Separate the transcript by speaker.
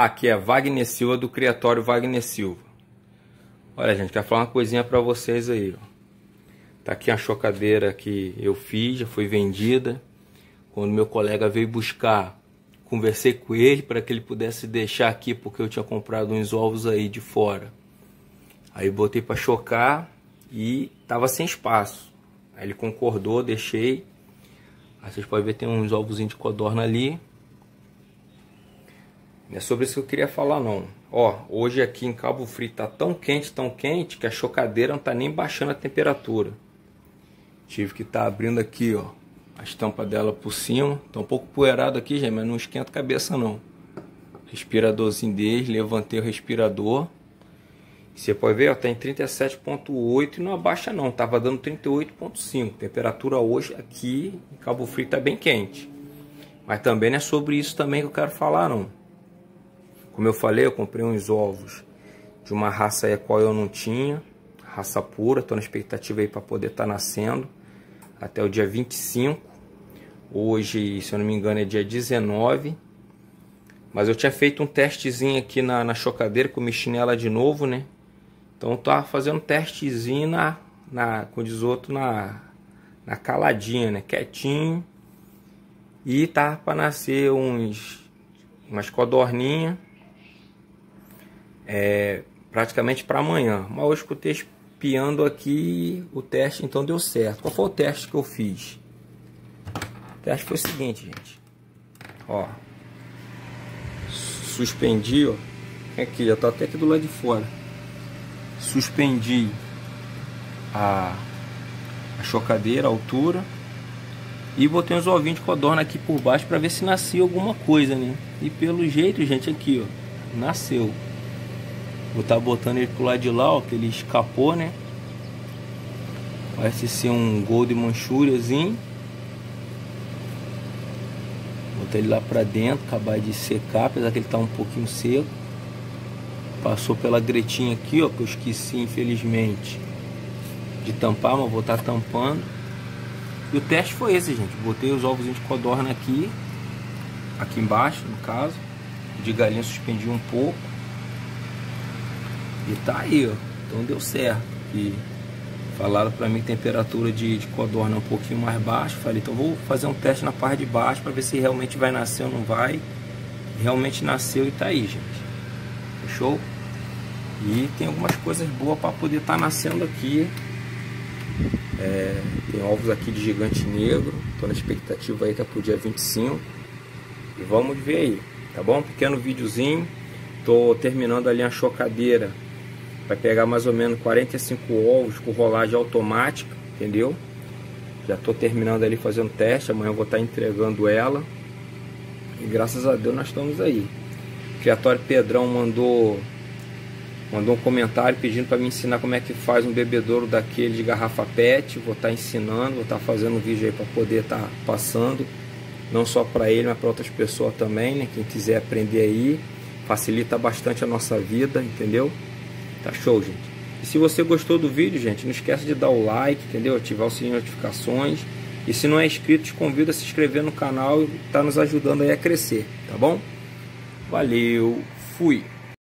Speaker 1: Aqui é Wagner Silva, do Criatório Wagner Silva. Olha, gente, quero falar uma coisinha pra vocês aí, ó. Tá aqui a chocadeira que eu fiz, já foi vendida. Quando meu colega veio buscar, conversei com ele para que ele pudesse deixar aqui, porque eu tinha comprado uns ovos aí de fora. Aí botei para chocar e tava sem espaço. Aí ele concordou, deixei. Aí vocês podem ver, tem uns ovos de codorna ali. Não é sobre isso que eu queria falar não. Ó, hoje aqui em Cabo Frio tá tão quente, que a chocadeira não tá nem baixando a temperatura. Tive que estar abrindo aqui, ó, a estampa dela por cima. Tá um pouco poeirado aqui, gente, mas não esquenta a cabeça não. Respiradorzinho dele, levantei o respirador. Você pode ver, ó, tá em 37.8 e não abaixa não, tava dando 38.5. Temperatura hoje aqui em Cabo Frio tá bem quente. Mas também não é sobre isso também que eu quero falar não. Como eu falei, eu comprei uns ovos de uma raça aí a qual eu não tinha, raça pura. Tô na expectativa aí para poder estar nascendo até o dia 25. Hoje, se eu não me engano, é dia 19. Mas eu tinha feito um testezinho aqui na chocadeira, que eu mexi nela de novo, né? Então eu tava fazendo um testezinho como diz outro, na caladinha, né? Quietinho. E tava para nascer umas codorninhas. Praticamente para amanhã. Mas hoje que eu estou espiando aqui o teste, então deu certo. Qual foi o teste que eu fiz? O teste foi o seguinte, gente. Ó. Suspendi, ó. Aqui, já tá até aqui do lado de fora. Suspendi a chocadeira, a altura. E botei uns ovinhos de codorna aqui por baixo para ver se nascia alguma coisa, né? E pelo jeito, gente, aqui, ó. Nasceu. Vou estar botando ele pro lado de lá, ó, que ele escapou, né? Parece ser um Golden Manchuriazinho. Botar ele lá pra dentro, acabar de secar, apesar que ele tá um pouquinho seco. Passou pela gretinha aqui, ó, que eu esqueci, infelizmente, de tampar, mas vou estar tampando. E o teste foi esse, gente. Botei os ovos de codorna aqui embaixo, no caso. De galinha suspendi um pouco. E tá aí, ó. Então deu certo. E falaram pra mim que temperatura de codorna é um pouquinho mais baixa. Falei, então vou fazer um teste na parte de baixo pra ver se realmente vai nascer ou não vai. Realmente nasceu e tá aí, gente. Fechou? E tem algumas coisas boas pra poder estar nascendo aqui. Tem ovos aqui de gigante negro. Tô na expectativa aí que é pro dia 25. E vamos ver aí, tá bom? Pequeno videozinho. Tô terminando ali a chocadeira. Vai pegar mais ou menos 45 ovos com rolagem automática, entendeu? Já tô terminando ali fazendo teste. Amanhã eu vou estar entregando ela. E graças a Deus nós estamos aí. O Criatório Pedrão mandou um comentário pedindo para me ensinar como é que faz um bebedouro daquele de garrafa PET. Vou estar ensinando, vou estar fazendo um vídeo aí para poder estar passando. Não só para ele, mas para outras pessoas também, né? Quem quiser aprender aí. Facilita bastante a nossa vida, entendeu? Tá show, gente. E se você gostou do vídeo, gente, não esquece de dar o like, entendeu? Ativar o sininho de notificações. E se não é inscrito, te convido a se inscrever no canal e tá nos ajudando aí a crescer, tá bom? Valeu, fui!